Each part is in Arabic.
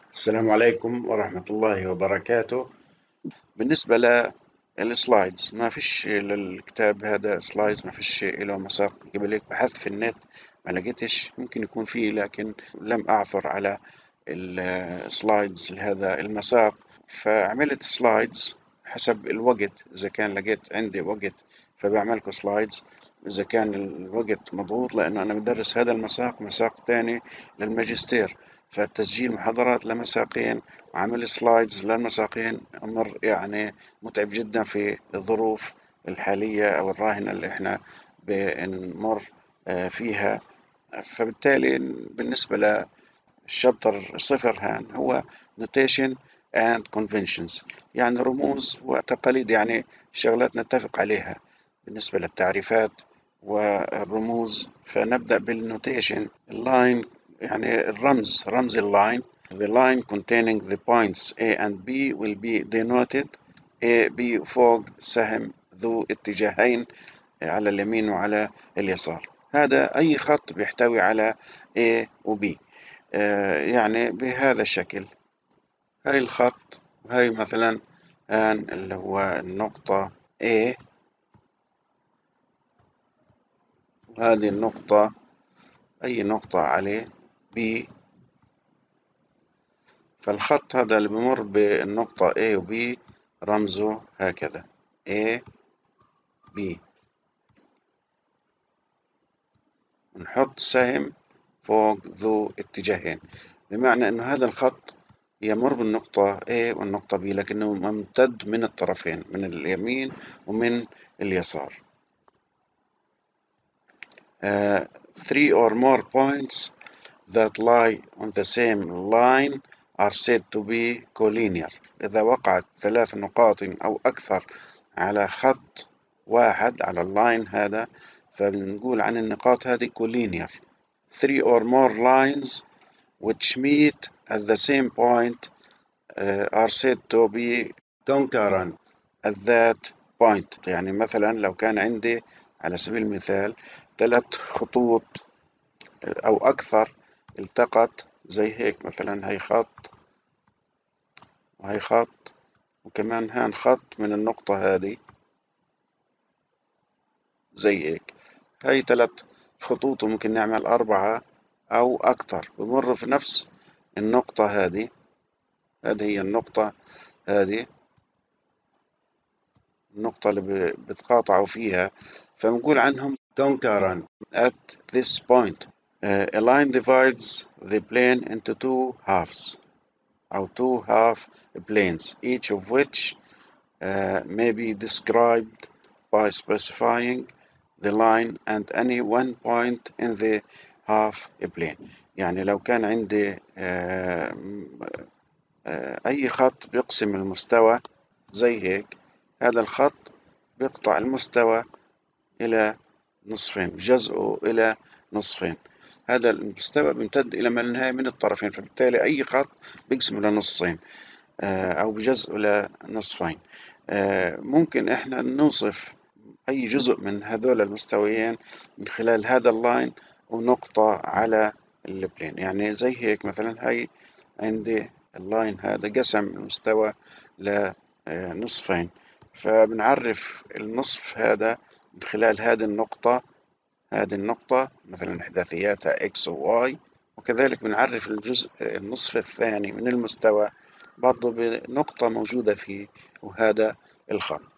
السلام عليكم ورحمة الله وبركاته. بالنسبة للسلايدز، ما فيش للكتاب هذا سلايدز، ما فيش له مساق. قبل هيك بحثت في النت ما لقيتش، ممكن يكون فيه لكن لم أعثر على السلايدز لهذا المساق. فعملت سلايدز حسب الوقت، إذا كان لقيت عندي وقت فبعملكوا سلايدز، إذا كان الوقت مضغوط، لأنه أنا بدرس هذا المساق مساق تاني للماجستير، فتسجيل محاضرات لمساقين وعمل سلايدز للمساقين أمر يعني متعب جدا في الظروف الحالية أو الراهنة اللي احنا بنمر فيها. فبالتالي بالنسبة للشابتر صفر هان هو notation and conventions، يعني رموز وتقاليد، يعني شغلات نتفق عليها بالنسبة للتعريفات والرموز. فنبدأ بالنوتيشن. اللاين يعني الرمز، رمز اللاين. The line containing the points A and B will be denoted A B فوق سهم ذو اتجاهين على اليمين وعلى اليسار. هذا أي خط بيحتوي على A و B، يعني بهذا الشكل. هاي الخط، هاي مثلا اللي هو النقطة A، وهذه النقطة أي نقطة عليه B. فالخط هذا اللي بمر بالنقطة A و B رمزه هكذا A B. نحط سهم فوق ذو اتجاهين، بمعنى أنه هذا الخط يمر بالنقطة A والنقطة B، لكنه ممتد من الطرفين، من اليمين ومن اليسار. Three or more points that lie on the same line are said to be collinear. إذا وقعت 3 نقاط أو أكثر على خط واحد، على اللاين هذا، فبنقول عن النقاط هذه collinear. Three or more lines which meet at the same point are said to be concurrent at that point. يعني مثلا لو كان عندي على سبيل المثال 3 خطوط أو أكثر التقت زي هيك، مثلا هي خط وهي خط وكمان هان خط من النقطة هذه زي هيك، هاي 3 خطوط وممكن نعمل 4 أو أكثر بمر في نفس النقطة هذه. هذه هي النقطة، هذه النقطة اللي بتقاطعوا فيها، فبنقول عنهم concurrent at this point. A line divides the plane into two halves أو two half planes, each of which may be described by specifying the line and any one point in the half plane. يعني لو كان عندي أي خط بيقسم المستوى زي هيك، هذا الخط بيقطع المستوى إلى نصفين، جزءه إلى نصفين. هذا المستوى بيمتد إلى ما لا نهاية من الطرفين، فبالتالي أي خط بيقسم لنصين أو بجزء لنصفين. ممكن إحنا نوصف أي جزء من هذول المستويين من خلال هذا اللاين ونقطة على البلين. يعني زي هيك مثلا هاي عندي اللاين هذا قسم المستوى لنصفين، فبنعرف النصف هذا من خلال هذه النقطة. هذه النقطة مثلا إحداثياتها X و Y، وكذلك بنعرف الجزء النصف الثاني من المستوى برضو بنقطة موجودة فيه، وهذا الخط.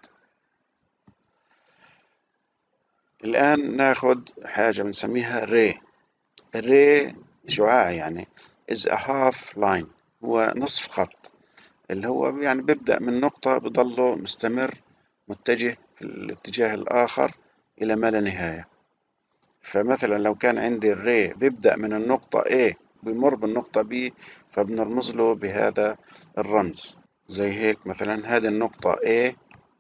الآن ناخد حاجة بنسميها ray. الري شعاع، يعني is a half line، هو نصف خط، اللي هو يعني بيبدأ من نقطة بضله مستمر متجه في الاتجاه الآخر إلى ما لا نهاية. فمثلا لو كان عندي الري بيبدأ من النقطة A بيمر بالنقطة B، فبنرمز له بهذا الرمز زي هيك. مثلا هذه النقطة A،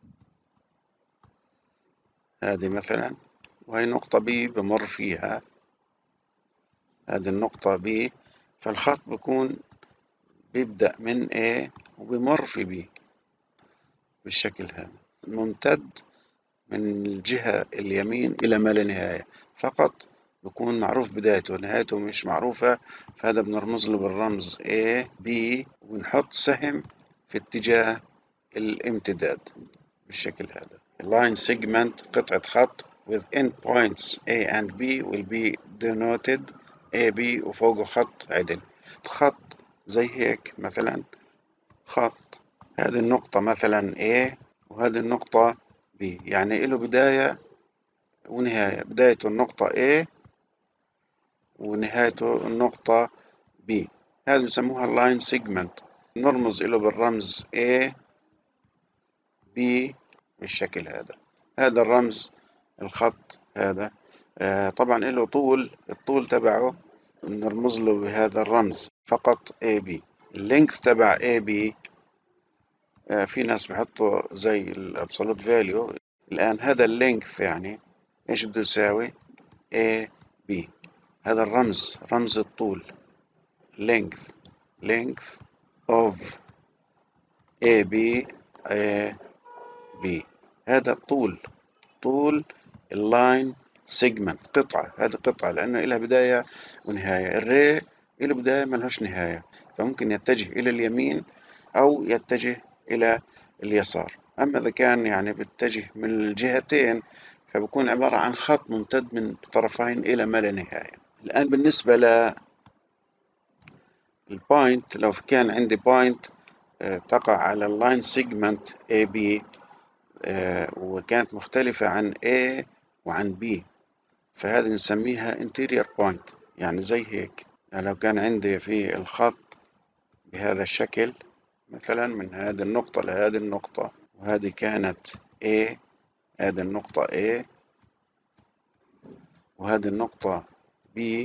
هذه مثلا، وهي نقطة B بمر فيها هذه النقطة B، فالخط بيكون بيبدأ من A وبيمر في B بالشكل هذا، ممتد من الجهة اليمين إلى ما لا نهاية، فقط بيكون معروف بدايته ونهايته مش معروفة، فهذا بنرمز له بالرمز A B، ونحط سهم في اتجاه الامتداد بالشكل هذا. line segment قطعة خط with endpoints A and B will be denoted AB وفوقه خط عدل. خط زي هيك مثلا، خط هذه النقطة مثلا A وهذه النقطة B، يعني له بداية ونهاية، بدايته النقطة A ونهايته النقطة B. هذا بسموها line segment، نرمز له بالرمز A B بالشكل هذا. هذا الرمز الخط هذا طبعا له طول، الطول تبعه نرمز له بهذا الرمز فقط AB. اللينث تبع AB في ناس بحطوا زي الابسولوت فاليو. الآن هذا اللينث يعني ايش بده يساوي؟ AB. هذا الرمز رمز الطول length of AB هذا طول اللاين سيجمنت، قطعة، هذه قطعة لأنه إلها بداية ونهاية. الري إله بداية ملهوش نهاية، فممكن يتجه إلى اليمين أو يتجه إلى اليسار. أما إذا كان يعني بيتجه من الجهتين فبكون عبارة عن خط ممتد من طرفين إلى ما لا نهاية. الآن بالنسبة للبوينت، لو كان عندي بوينت تقع على اللاين سيجمنت AB وكانت مختلفة عن A وعن B، فهذه نسميها interior point. يعني زي هيك، يعني لو كان عندي في الخط بهذا الشكل مثلا من هذه النقطة لهذه النقطة، وهذه كانت A، هذه النقطة A وهذه النقطة B،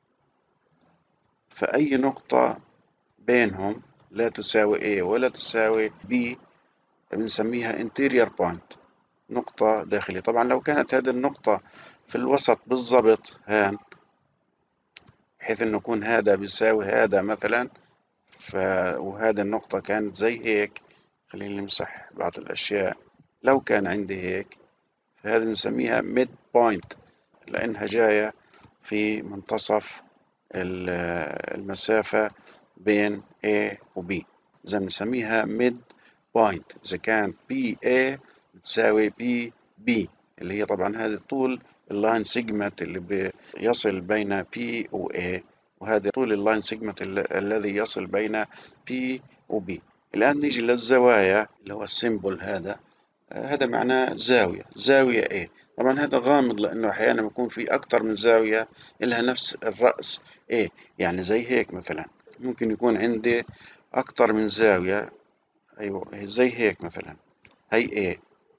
فأي نقطة بينهم لا تساوي A ولا تساوي B بنسميها interior point، نقطة داخلية. طبعا لو كانت هذه النقطة في الوسط بالضبط هان، بحيث انه يكون هذا بيساوي هذا مثلا، وهذه النقطة كانت زي هيك، خلينا نمسح بعض الأشياء. لو كان عندي هيك فهذه بنسميها mid point، لأنها جاية في منتصف المسافة بين A و B، إذا بنسميها mid point. إذا كانت BA بتساوي BB، اللي هي طبعا هذه طول اللاين سيجمنت اللي بيصل بين P و A، وهذا طول اللاين سيجمنت الذي يصل بين P و B. الآن نيجي للزوايا اللي هو السيمبل هذا، هذا معناه زاوية A. طبعا هذا غامض لأنه أحيانا بيكون في أكثر من زاوية إلها نفس الرأس A، يعني زي هيك مثلا ممكن يكون عندي أكثر من زاوية. أيوة زي هيك مثلا، هي A،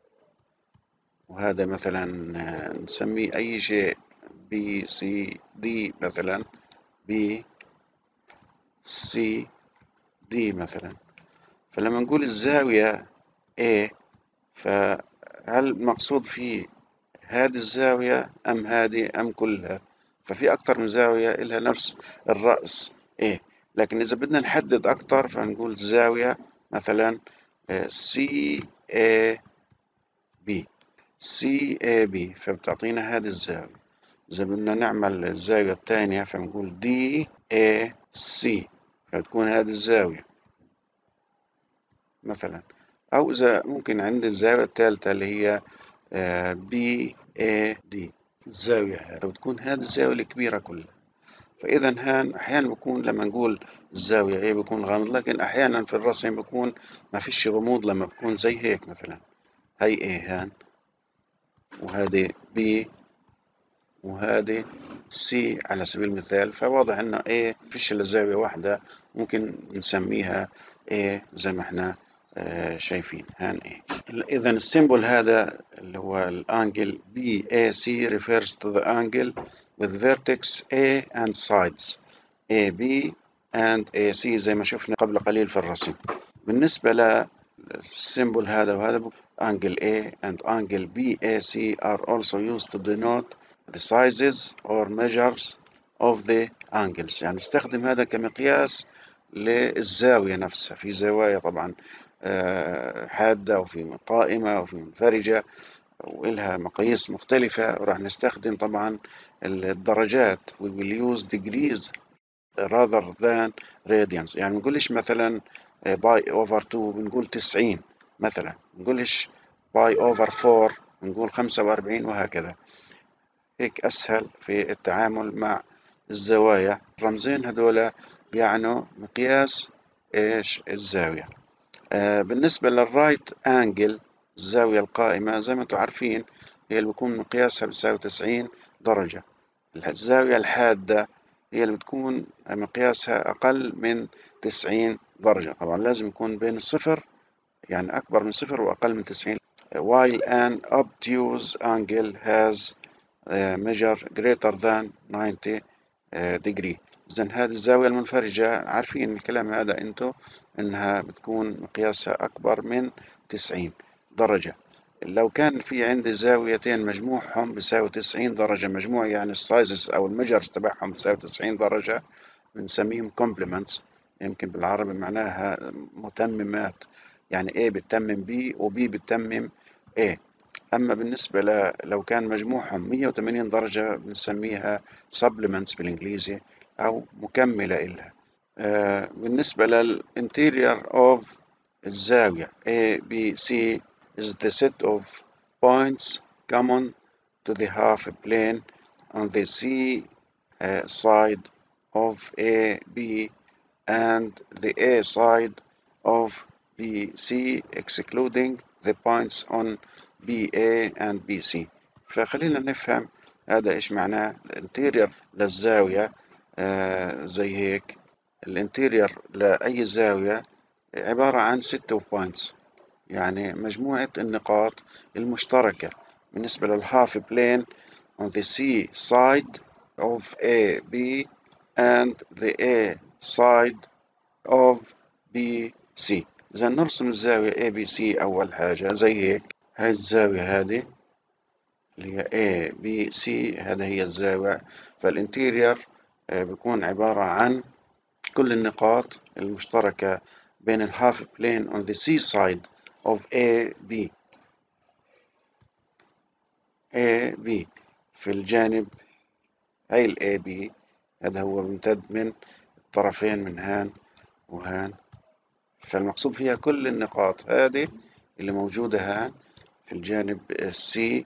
وهذا مثلا نسميه أي شيء B C D مثلا، B C D مثلا. فلما نقول الزاوية A، فهل مقصود فيه هذه الزاوية أم هذه أم كلها؟ ففي أكتر من زاوية إلها نفس الرأس A، لكن إذا بدنا نحدد أكتر فنقول الزاوية مثلا CAB فبتعطينا هذه الزاوية. إذا بدنا نعمل الزاوية الثانية فنقول DAC فتكون هذه الزاوية مثلا. أو إذا ممكن عندي الزاوية الثالثة اللي هي BAD، الزاوية هذه بتكون هذه الزاوية الكبيرة كلها. فإذا هان أحيانا بكون لما نقول الزاوية A بيكون غامض، لكن أحيانا في الرسم بيكون ما فيش غموض لما بكون زي هيك مثلا، هي A هان وهذه B وهذه C على سبيل المثال. فواضح إنه A فيش إلا زاوية واحدة، ممكن نسميها A زي ما احنا شايفين هان A. إذا السيمبل هذا اللي هو الانجل BAC refers to the angle with vertex A and sides AB and AC زي ما شفنا قبل قليل في الرسم. بالنسبة للسيمبل هذا وهذا، angle A and angle BAC are also used to denote the sizes or measures of the angles. يعني نستخدم هذا كمقياس للزاوية نفسها. في زوايا طبعا حادة وفي قائمة وفي منفرجة، وإلها مقاييس مختلفة، وراح نستخدم طبعا الدرجات. we will use degrees rather than radians. يعني بنقولش مثلا باي اوفر 2 بنقول 90 مثلا، بنقولش باي اوفر 4 بنقول 45 وهكذا. هيك أسهل في التعامل مع الزوايا. الرمزين هذولا بيعنوا مقياس إيش الزاوية. بالنسبة للرايت أنجل، الزاوية القائمة زي ما انتم عارفين هي اللي بيكون مقياسها بيساوي 90 درجة. الزاوية الحادة هي اللي بتكون مقياسها أقل من 90 درجة. طبعا لازم يكون بين الصفر، يعني أكبر من صفر وأقل من 90. while an obtuse angle has measure greater than 90 degree. إذن هذه الزاوية المنفرجة عارفين الكلام هذا أنتم إنها بتكون مقياسها أكبر من 90 درجة. لو كان في عندي زاويتين مجموعهم بيساوي 90 درجة، مجموع يعني السايزز أو الميجرز تبعهم بيساوي 90 درجة، بنسميهم complements. يمكن بالعربي معناها متممات، يعني A بتتمم B و B بتتمم A. أما بالنسبة لو كان مجموعهم 180 درجة بنسميها supplements بالإنجليزي أو مكملة إلها. بالنسبة للinterior of الزاوية A B C is the set of points common to the half plane on the C side of A B and the A side of BC excluding the points on BA and BC. فخلينا نفهم هذا إيش معناه. الانتيرير للزاوية زي هيك. الانتيرير لأي زاوية عبارة عن set of points، يعني مجموعة النقاط المشتركة بالنسبة للهاف بلين on the C side of AB and the A side of BC. إذا نرسم الزاوية ABC أول حاجة زي هيك. هاي الزاوية هذه اللي هي ABC، هذا هي الزاوية. فالانتيرير بيكون عبارة عن كل النقاط المشتركة بين الهاف بلين on the C side of AB في الجانب. هاي ال AB هذا هو بيمتد من الطرفين من هان وهان. فالمقصود فيها كل النقاط هذه اللي موجودة هان في الجانب السي،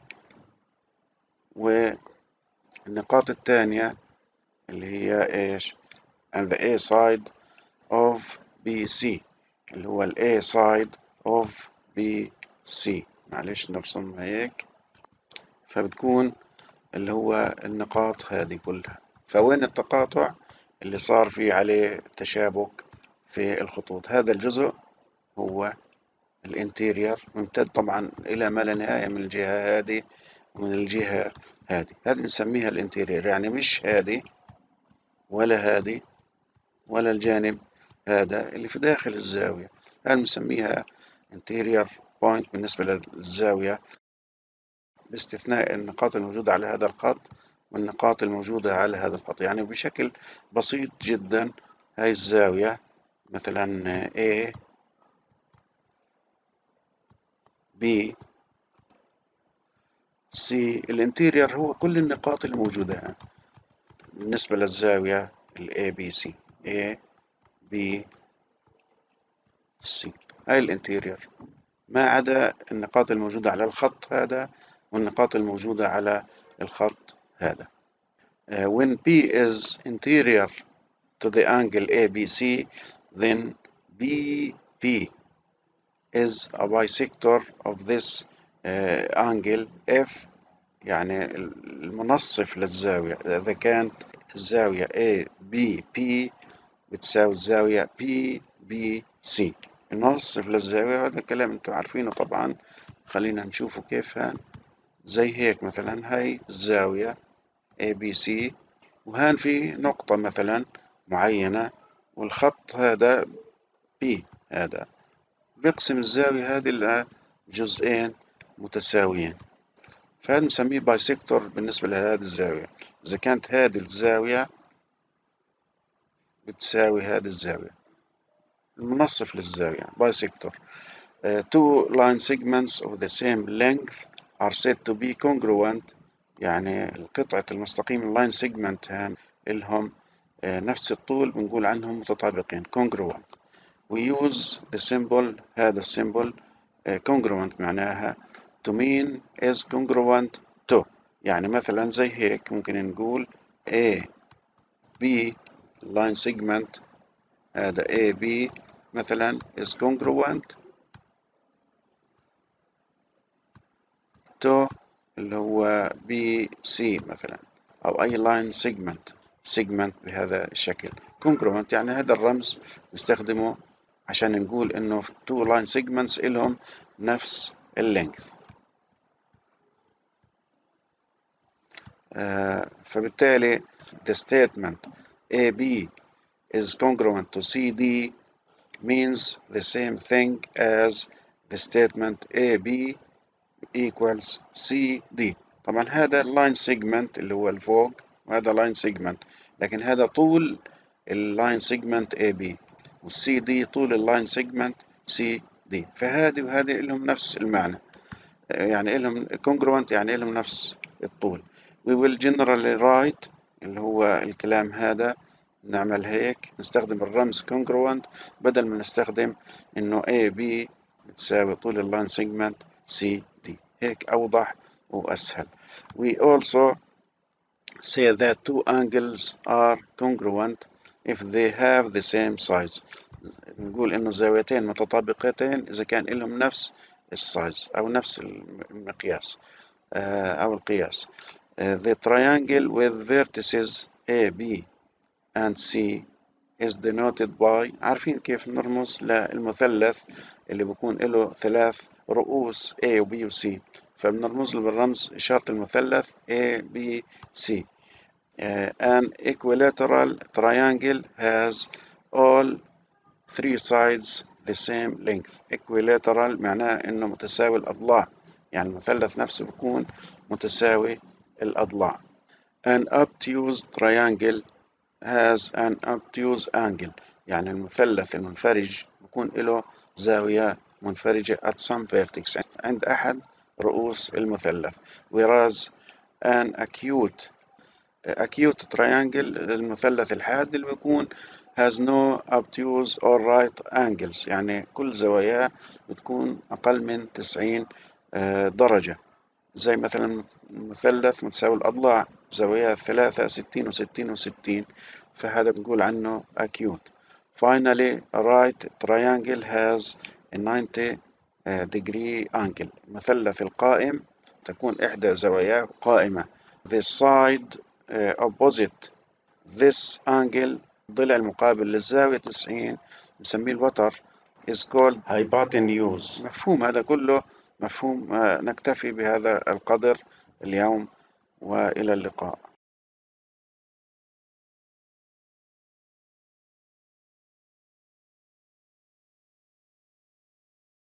والنقاط الثانية اللي هي إيش and the A side of BC اللي هو ال A side of BC. معلش نرسمها هيك. فبتكون اللي هو النقاط هذه كلها. فوين التقاطع اللي صار فيه عليه تشابك في الخطوط؟ هذا الجزء هو الانتيرير، ممتد طبعا إلى ما لا نهاية من الجهة هذه ومن الجهة هذه. هذه بنسميها الانتيرير، يعني مش هذه ولا هذه ولا الجانب هذا اللي في داخل الزاوية. هذه بنسميها انتيرير بوينت بالنسبة للزاوية، باستثناء النقاط الموجودة على هذا الخط والنقاط الموجودة على هذا الخط. يعني بشكل بسيط جدا هاي الزاوية مثلا A B C، الانتيرير هو كل النقاط الموجودة بالنسبة للزاوية ال ABC A B C. هاي الانتيرير ما عدا النقاط الموجودة على الخط هذا والنقاط الموجودة على الخط هذا. When P is interior to the angle ABC, then BP is a bisector of this angle F، يعني المنصف للزاوية. إذا كانت الزاوية ABP بتساوي الزاوية PBC، المنصف للزاوية. هذا الكلام انتم عارفينه طبعا. خلينا نشوفه كيف. زي هيك مثلا هاي الزاوية ABC وهان في نقطة مثلا معينة والخط هذا P، هذا بيقسم الزاوية هذه إلى جزئين متساويين. فهذا نسميه بايسكتور بالنسبة لهذه الزاوية. إذا كانت هذه الزاوية بتساوي هذه الزاوية، المنصف للزاوية بايسكتور. Two line segments of the same length are said to be congruent، يعني قطعة المستقيم line segment هان إلهم نفس الطول بنقول عنهم متطابقين congruent. we use the symbol، هذا السيمبل congruent معناها to mean is congruent to، يعني مثلا زي هيك ممكن نقول A B line segment، هذا A B مثلا is congruent to اللي هو بي سي مثلا، أو أي لاين سيجمنت بهذا الشكل. congruent يعني هذا الرمز نستخدمه عشان نقول إنه two line segments إلهم نفس اللينث. فبالتالي the statement AB is congruent to CD means the same thing as the statement AB equals CD. طبعا هذا اللاين سيجمنت اللي هو الفوق، وهذا لاين سيجمنت، لكن هذا طول اللاين سيجمنت AB، والسي دي طول اللاين سيجمنت CD، فهذه وهذه لهم نفس المعنى، يعني لهم congruent يعني لهم نفس الطول. we will generally write اللي هو الكلام هذا نعمل هيك، نستخدم الرمز congruent بدل ما نستخدم إنه AB بتساوي طول اللاين سيجمنت CD، هيك أوضح وأسهل. we also say that two angles are congruent if they have the same size. نقول إنه الزاويتين متطابقتين إذا كان لهم نفس السايز أو نفس المقياس أو القياس. The triangle with vertices A, B and C is denoted by، عارفين كيف نرمز للمثلث اللي بيكون له ثلاث رؤوس A و B و C، فبنرمز له بالرمز إشارة المثلث A, B, C. An equilateral triangle has all three sides the same length. equilateral معناه إنه متساوي الأضلاع، يعني المثلث نفسه بيكون متساوي الأضلاع. An obtuse triangle has an obtuse angle، يعني المثلث المنفرج بيكون له زاوية منفرجة at some vertex، عند أحد رؤوس المثلث. whereas an acute triangle المثلث الحاد اللي بيكون has no obtuse or right angles، يعني كل زواياه بتكون أقل من 90 درجة، زي مثلا مثلث متساوي الأضلاع زواياه ثلاثة 60 و60 و60، فهذا بنقول عنه acute. Finally a right triangle has a 90 degree angle. المثلث القائم تكون إحدى زواياه قائمة. The side opposite this angle، الضلع المقابل للزاوية 90 نسميه الوتر is called hypotenuse. مفهوم هذا كله؟ مفهوم. نكتفي بهذا القدر اليوم، وإلى اللقاء.